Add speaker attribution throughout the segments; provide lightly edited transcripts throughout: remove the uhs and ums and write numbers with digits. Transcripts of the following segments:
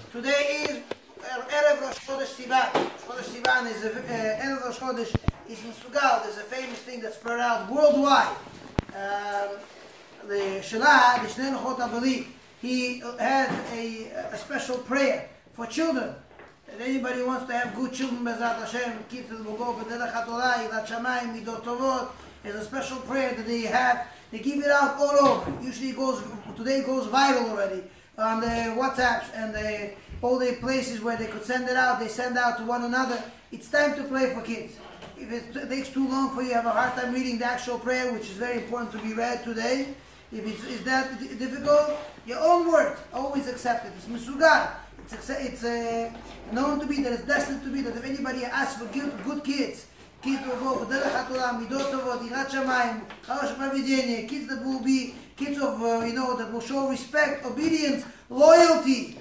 Speaker 1: Today is Erev Rosh Chodesh Sivan. Chodesh Sivan is Erev Rosh Chodesh is in Sugal. There's a famous thing that's spread out worldwide. The Shelah, the Shnei Nochot, I believe, he had a special prayer for children. If anybody wants to have good children, Bezrat Hashem, kids will go for Derech HaTorah, Yirat Shamayim, Midot Tovot. There's a special prayer that they have. They give it out all over. Usually today it goes viral already on the WhatsApps and all the places where they could send it out. They send out to one another. It's time to pray for kids. If it takes too long for you, have a hard time reading the actual prayer, which is very important to be read today. If it's that difficult, your own words, always accept it. It's Mesugal. It's known to be that it's destined to be that if anybody asks for good kids, kids will go for Derech HaTorah, Midot Tovot, Yirat Shamayim, Charash Pravidenie, kids that will be kids of, that will show respect, obedience, loyalty,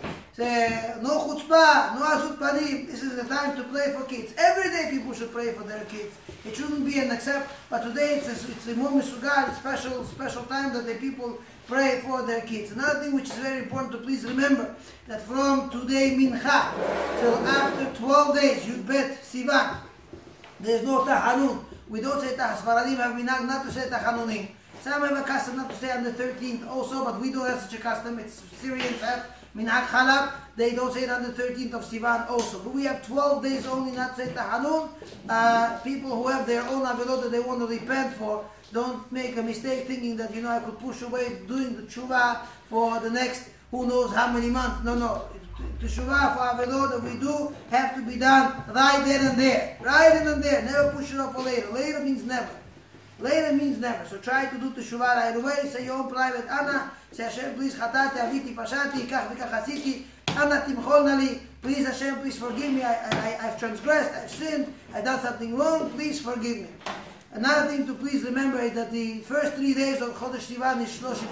Speaker 1: no chutzpah, no azut panim. This is the time to pray for kids. Every day people should pray for their kids. It shouldn't be an except, but today it's a more misugal, special time that the people pray for their kids. Another thing which is very important to please remember, that from today mincha till after 12 days, Yud Bet Sivan, there's no Tahanun. We don't say Tah. Sfaradim have minhag not to say Tahanunim. Some have a custom not to say on the 13th also, but we don't have such a custom. It's Syrians have minhag Chalab. They don't say it on the 13th of Sivan also. But we have 12 days only not to say Tahanun. People who have their own avilot that they want to repent for, don't make a mistake thinking that, I could push away doing the tshuva for the next who knows how many months. No. Teshuvah for avilot that we do have to be done right then and there. Right then and there. Never push it off for later. Later means never. Later means never. So try to do Teshuvah right away. Say your own private Anna. Say Hashem, please chatati, aviti, pashati, kach v'kach asiti. Anna timcholna li. Please Hashem, please forgive me. I've transgressed. I've sinned. I've done something wrong. Please forgive me. Another thing to please remember is that the first 3 days of Chodesh Sivan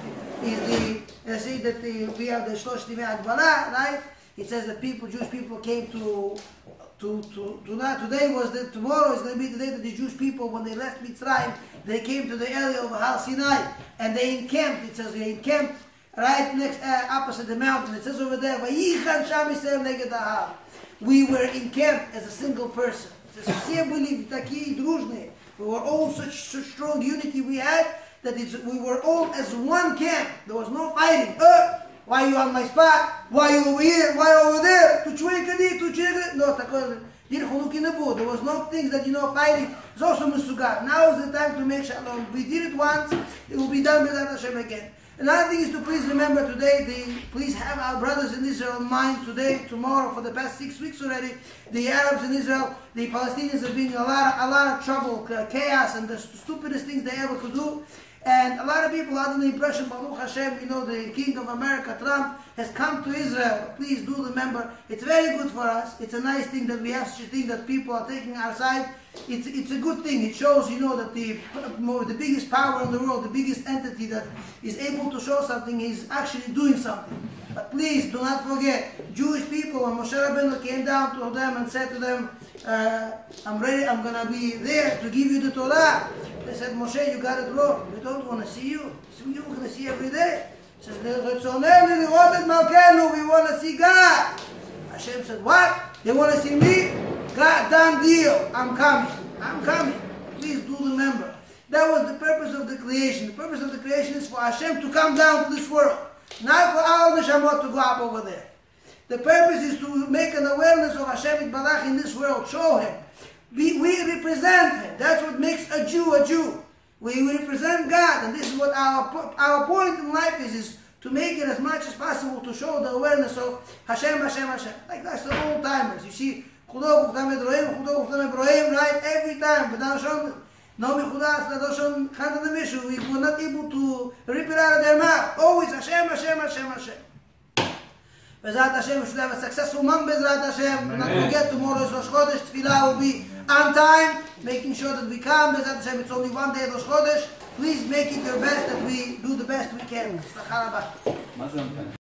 Speaker 1: we have the Shlosh Yimei Hagbala, right? It says that Jewish people came tomorrow is going to be the day that the Jewish people, when they left Mitzrayim, they came to the area of Har Sinai, and they encamped. It says they encamped right next, opposite the mountain. It says over there, Vayichan Sham Yisrael neged ha'ar. We were encamped as a single person. It says, все были такие дружные. We were all such strong unity we had, that we were all as one camp. There was no fighting. Why are you on my spot? Why are you over here? Why over there? No, there was no things that fighting. It's also Mesugat. Now is the time to make shalom. We did it once, it will be done with Hashem again. Another thing is to please remember today, please have our brothers in Israel in mind today, tomorrow, for the past 6 weeks already. The Arabs in Israel, the Palestinians are being a lot of trouble, chaos, and the stupidest things they ever could do. And a lot of people are under the impression, Baruch Hashem, the King of America, Trump, has come to Israel. Please do remember, it's very good for us. It's a nice thing that we have such a thing that people are taking our side. It's a good thing. It shows, that the biggest power in the world, the biggest entity that is able to show something is actually doing something. But please do not forget, Jewish people, when Moshe Rabbeinu came down to them and said to them, I'm ready, I'm going to be there to give you the Torah. They said, Moshe, you got it wrong. We don't want to see you. We're going to see you every day. He says, we want to see God. Hashem said, what? They want to see me? God, done deal. I'm coming. Please do remember. That was the purpose of the creation. The purpose of the creation is for Hashem to come down to this world. Not for our neshamot to go up over there. The purpose is to make an awareness of Hashem Yitbarach in this world. Show Him. We represent Him. That's what makes a Jew a Jew. We represent God, and this is what our point in life is to make it as much as possible to show the awareness of Hashem. Like that's the old timers. You see, right? Every time. We were not able to rip it out of their mouth. Always Hashem. Bezrat Hashem, we should have a successful month, Bezrat Hashem. Do not forget, tomorrow is Rosh Chodesh. Tefillah will be on time, making sure that we come. Bezrat Hashem, it's only one day of Rosh Chodesh. Please make it your best that we do the best we can.